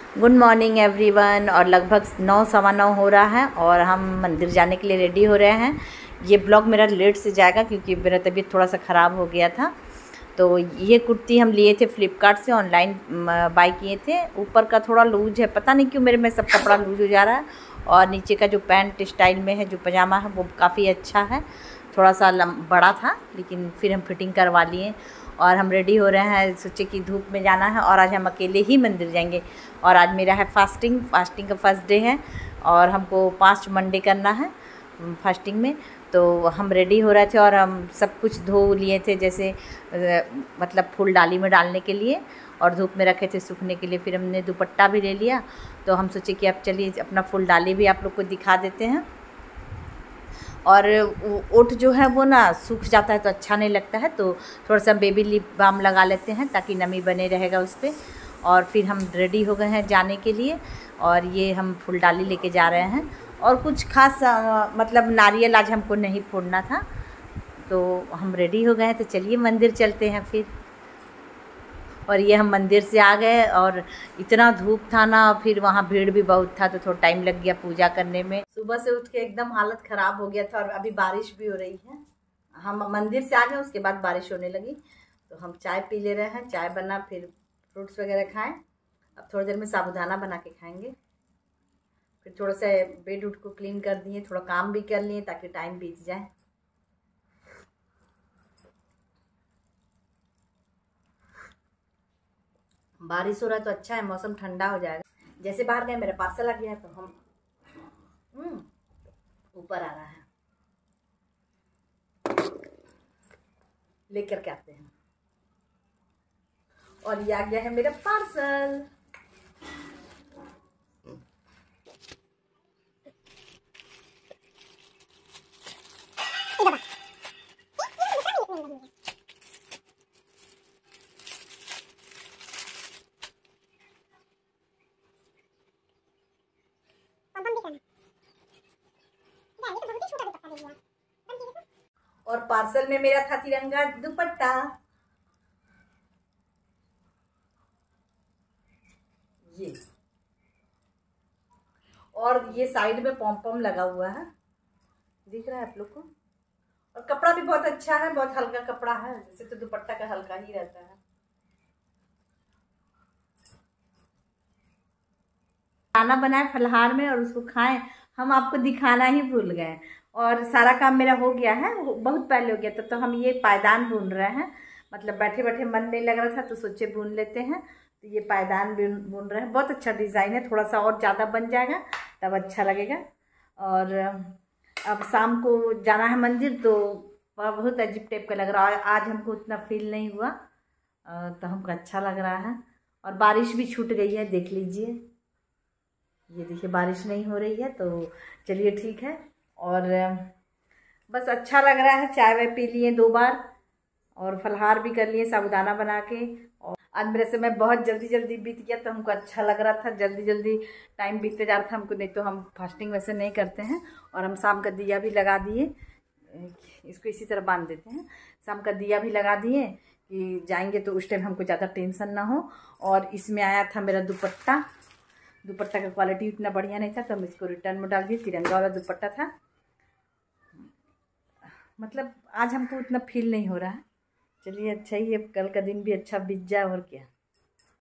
Good morning everyone. और लगभग 9 सवा 9 हो रहा है और हम मंदिर जाने के लिए रेडी हो रहे हैं। ये ब्लॉग मेरा लेट से जाएगा क्योंकि मेरा तबीयत थोड़ा सा ख़राब हो गया था। तो ये कुर्ती हम लिए थे फ्लिपकार्ट से, ऑनलाइन बाय किए थे। ऊपर का थोड़ा लूज है, पता नहीं क्यों मेरे में सब कपड़ा लूज हो जा रहा है। और नीचे का जो पैंट स्टाइल में है, जो पजामा है, वो काफ़ी अच्छा है। थोड़ा सा बड़ा था लेकिन फिर हम फिटिंग करवा लिए और हम रेडी हो रहे हैं। सोचे कि धूप में जाना है और आज हम अकेले ही मंदिर जाएंगे। और आज मेरा है फास्टिंग का फर्स्ट डे है और हमको 5 मंडे करना है फास्टिंग में। तो हम रेडी हो रहे थे और हम सब कुछ धो लिए थे, जैसे मतलब फूल डाली में डालने के लिए, और धूप में रखे थे सूखने के लिए। फिर हमने दुपट्टा भी ले लिया। तो हम सोचे कि अब चलिए अपना फूल डाली भी आप लोग को दिखा देते हैं। और ओठ जो है वो ना सूख जाता है तो अच्छा नहीं लगता है, तो थोड़ा सा बेबी लिप बाम लगा लेते हैं ताकि नमी बने रहेगा उस पर। और फिर हम रेडी हो गए हैं जाने के लिए और ये हम फूलडाली लेके जा रहे हैं। और कुछ खास मतलब नारियल आज हमको नहीं फोड़ना था, तो हम रेडी हो गए हैं। तो चलिए मंदिर चलते हैं फिर। और ये हम मंदिर से आ गए और इतना धूप था ना, फिर वहाँ भीड़ भी बहुत था तो थोड़ा टाइम लग गया पूजा करने में। सुबह से उठ के एकदम हालत ख़राब हो गया था और अभी बारिश भी हो रही है। हम मंदिर से आ गए, उसके बाद बारिश होने लगी। तो हम चाय पी ले रहे हैं, चाय बना, फिर फ्रूट्स वगैरह खाएं। अब थोड़ी देर में साबूदाना बना के खाएंगे। फिर थोड़ा सा बेड उठ को क्लीन कर दिए, थोड़ा काम भी कर लिए ताकि टाइम बीत जाए। बारिश हो रहा है तो अच्छा है, मौसम ठंडा हो जाएगा। जैसे बाहर गए मेरा पार्सल आ गया है तो हम ऊपर आ रहा है, लेकर के आते हैं। और ये आ गया है मेरा पार्सल। और पार्सल में मेरा था तिरंगा दुपट्टा। ये और ये साइड में पॉम पॉम लगा हुआ है, दिख रहा है आप लोग को। और कपड़ा भी बहुत अच्छा है, बहुत हल्का कपड़ा है। जैसे तो दुपट्टा का हल्का ही रहता है। खाना बनाए फलहार में और उसको खाएं, हम आपको दिखाना ही भूल गए। और सारा काम मेरा हो गया है, बहुत पहले हो गया था। तो हम ये पायदान बुन रहे हैं, मतलब बैठे बैठे मन नहीं लग रहा था तो सोचे बुन लेते हैं। तो ये पायदान बुन रहे हैं, बहुत अच्छा डिज़ाइन है। थोड़ा सा और ज़्यादा बन जाएगा तब अच्छा लगेगा। और अब शाम को जाना है मंदिर, तो बहुत अजीब टाइप का लग रहा है। आज हमको उतना फील नहीं हुआ, तो हमको अच्छा लग रहा है। और बारिश भी छूट गई है, देख लीजिए। ये देखिए बारिश नहीं हो रही है, तो चलिए ठीक है। और बस अच्छा लग रहा है। चाय वाय पी लिए 2 बार और फलहार भी कर लिए साबूदाना बना के। और आज मेरा समय बहुत जल्दी जल्दी बीत गया, तो हमको अच्छा लग रहा था। जल्दी जल्दी टाइम बीतते जा रहा था हमको, नहीं तो हम फास्टिंग वैसे नहीं करते हैं। और हम शाम का दिया भी लगा दिए, इसको इसी तरह बांध देते हैं। शाम का दिया भी लगा दिए कि जाएंगे तो उस टाइम हमको ज़्यादा टेंशन ना हो। और इसमें आया था मेरा दुपट्टा का क्वालिटी उतना बढ़िया नहीं था, तो हम इसको रिटर्न में डाल दिए। तिरंगा वाला दुपट्टा था। मतलब आज हमको उतना फील नहीं हो रहा है। चलिए अच्छा ही है, कल का दिन भी अच्छा बीत जाए और क्या।